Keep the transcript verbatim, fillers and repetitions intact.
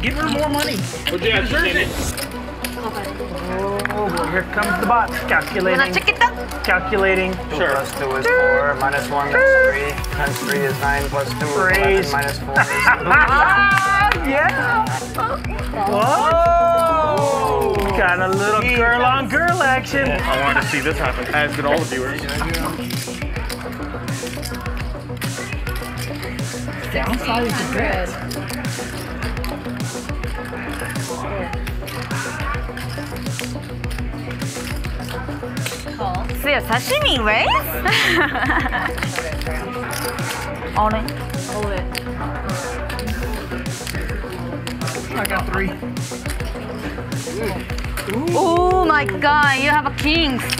Give her more money. Well, yeah, she deserves it. Oh, here comes the bots. Calculating. Calculating. Two sure. plus two is four, minus one is three, times three is nine, plus two is eleven, minus four is ah, yeah. Whoa. Got a little girl on girl action. Oh, I wanted to see this happen, as did all the viewers. Downside is good. See a sashimi, right? All in. All in. I got three. Oh my god, you have a king.